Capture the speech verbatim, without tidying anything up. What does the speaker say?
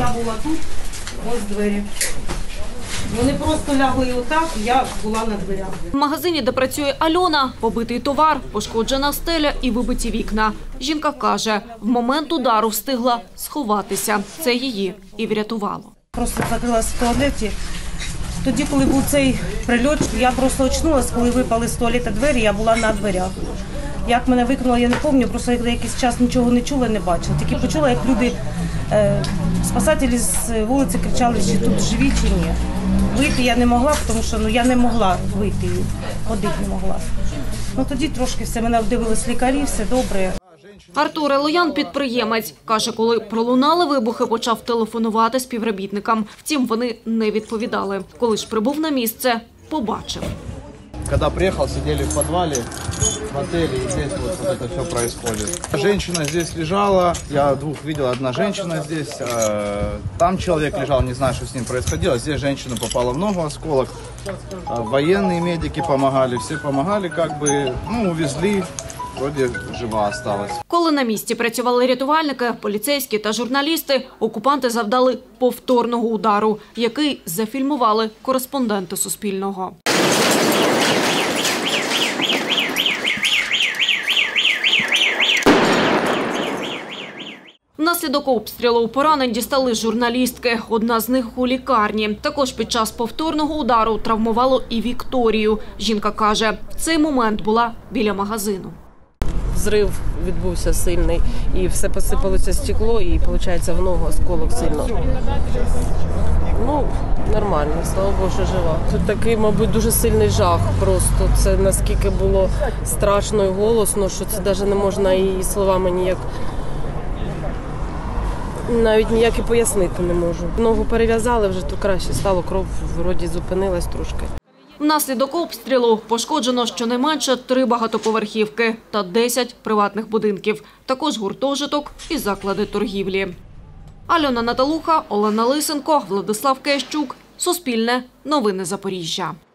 Я була тут, ось двері. Вони просто лягли отак, я була на дверях. В магазині, де працює Альона, побитий товар, пошкоджена стеля і вибиті вікна. Жінка каже, в момент удару встигла сховатися. Це її і врятувало. Просто закрилася в туалеті. Тоді, коли був цей прильот, я просто очнулася, коли випали з туалету двері, я була на дверях. Як мене викинуло, я не пам'ятаю, просто я якийсь час нічого не чула, не бачила. Тільки почула, як люди, е, спасателі з вулиці кричали, чи тут живі, чи ні. Вийти я не могла, тому що ну, я не могла вийти, ходити не могла. Ну, тоді трошки все, мене вдивились лікарі, все добре. Артур Елоян – підприємець. Каже, коли пролунали вибухи, почав телефонувати співробітникам. Втім, вони не відповідали. Коли ж прибув на місце, побачив. Когда приехал, сидели в подвале, в отеле, и здесь вот, вот это все происходит. Женщина здесь лежала, я двух видел, одна женщина здесь, э, там человек лежал, не знаю, что с ним происходило, здесь женщина попала в ногу, осколок, э, военные медики помогали, все помогали, как бы, ну, увезли. Вроді жива осталась. Коли на місці працювали рятувальники, поліцейські та журналісти, окупанти завдали повторного удару, який зафільмували кореспонденти Суспільного. Внаслідок обстрілу поранень дістали журналістки. Одна з них у лікарні. Також під час повторного удару травмувало і Вікторію. Жінка каже, в цей момент була біля магазину. Взрив відбувся сильний, і все посипалося стекло, і, виходить, в ногу осколок сильно. Ну, нормально, слава Богу, що жива. Тут такий, мабуть, дуже сильний жах просто. Це наскільки було страшно і голосно, що це навіть не можна і словами ніяк, навіть ніяк і пояснити не можу. Ногу перев'язали, вже то краще стало, кров вроді зупинилась трошки. Внаслідок обстрілу пошкоджено щонайменше три багатоповерхівки та десять приватних будинків. Також гуртожиток і заклади торгівлі. Альона Наталуха, Олена Лисенко, Владислав Кещук. Суспільне. Новини Запоріжжя.